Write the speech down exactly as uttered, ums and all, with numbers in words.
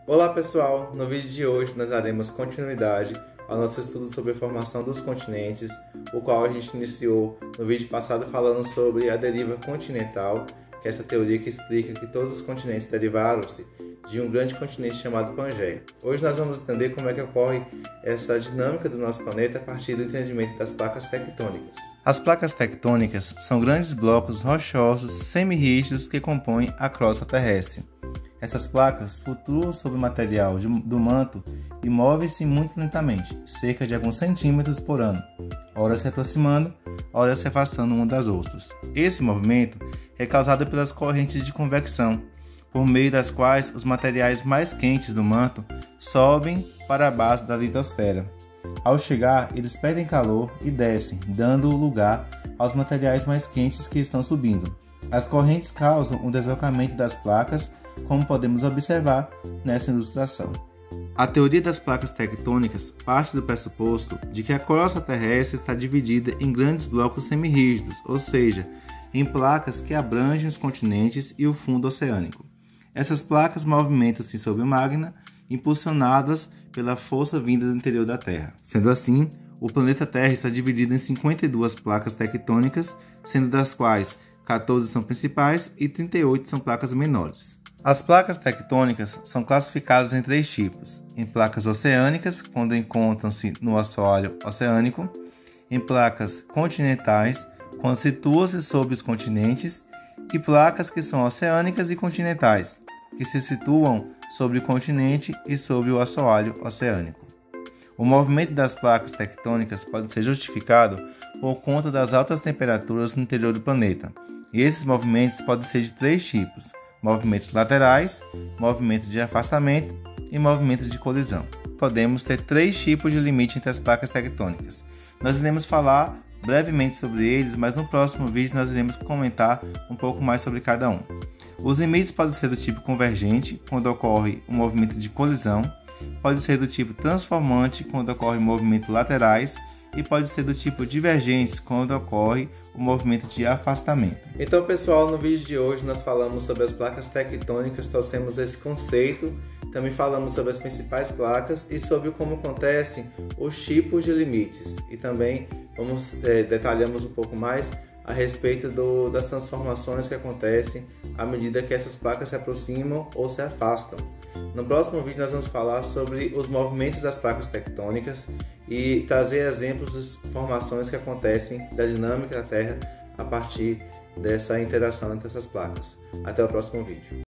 Olá pessoal, no vídeo de hoje nós daremos continuidade ao nosso estudo sobre a formação dos continentes, o qual a gente iniciou no vídeo passado falando sobre a deriva continental, que é essa teoria que explica que todos os continentes derivaram-se de um grande continente chamado Pangeia. Hoje nós vamos entender como é que ocorre essa dinâmica do nosso planeta a partir do entendimento das placas tectônicas. As placas tectônicas são grandes blocos rochosos semi-rígidos que compõem a crosta terrestre. Essas placas flutuam sobre o material de, do manto e movem-se muito lentamente, cerca de alguns centímetros por ano, ora se aproximando, ora se afastando uma das outras. Esse movimento é causado pelas correntes de convecção, por meio das quais os materiais mais quentes do manto sobem para a base da litosfera. Ao chegar, eles perdem calor e descem, dando lugar aos materiais mais quentes que estão subindo. As correntes causam um deslocamento das placas, como podemos observar nessa ilustração. A teoria das placas tectônicas parte do pressuposto de que a crosta terrestre está dividida em grandes blocos semirrígidos, ou seja, em placas que abrangem os continentes e o fundo oceânico. Essas placas movimentam-se sob o magma, impulsionadas pela força vinda do interior da Terra. Sendo assim, o planeta Terra está dividido em cinquenta e duas placas tectônicas, sendo das quais quatorze são principais e trinta e oito são placas menores. As placas tectônicas são classificadas em três tipos: em placas oceânicas, quando encontram-se no assoalho oceânico; em placas continentais, quando situam-se sobre os continentes; e placas que são oceânicas e continentais, que se situam sobre o continente e sobre o assoalho oceânico. O movimento das placas tectônicas pode ser justificado por conta das altas temperaturas no interior do planeta, e esses movimentos podem ser de três tipos: movimentos laterais, movimentos de afastamento e movimentos de colisão. Podemos ter três tipos de limite entre as placas tectônicas. Nós iremos falar brevemente sobre eles, mas no próximo vídeo nós iremos comentar um pouco mais sobre cada um. Os limites podem ser do tipo convergente, quando ocorre um movimento de colisão, pode ser do tipo transformante, quando ocorre movimentos laterais, e pode ser do tipo divergentes, quando ocorre o movimento de afastamento. Então pessoal, no vídeo de hoje nós falamos sobre as placas tectônicas, trouxemos esse conceito, também falamos sobre as principais placas e sobre como acontecem os tipos de limites, e também vamos é, detalhamos um pouco mais a respeito do, das transformações que acontecem à medida que essas placas se aproximam ou se afastam. No próximo vídeo nós vamos falar sobre os movimentos das placas tectônicas e trazer exemplos de formações que acontecem da dinâmica da Terra a partir dessa interação entre essas placas. Até o próximo vídeo.